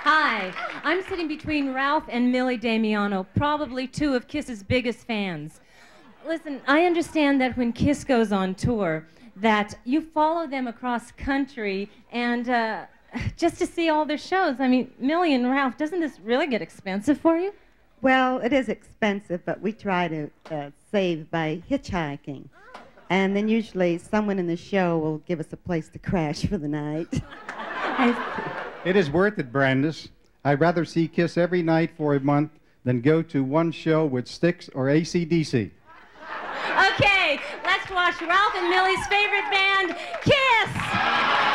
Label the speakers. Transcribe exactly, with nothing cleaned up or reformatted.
Speaker 1: Hi, I'm sitting between Ralph and Millie Damiano, probably two of Kiss's biggest fans. Listen, I understand that when Kiss goes on tour, that you follow them across country and uh, just to see all their shows. I mean, Millie and Ralph, doesn't this really get expensive for you?
Speaker 2: Well, it is expensive, but we try to uh, save by hitchhiking. And then usually someone in the show will give us a place to crash for the night.
Speaker 3: It is worth it, Brandis. I'd rather see Kiss every night for a month than go to one show with Styx or A C D C.
Speaker 1: Okay, let's watch Ralph and Millie's favorite band, Kiss!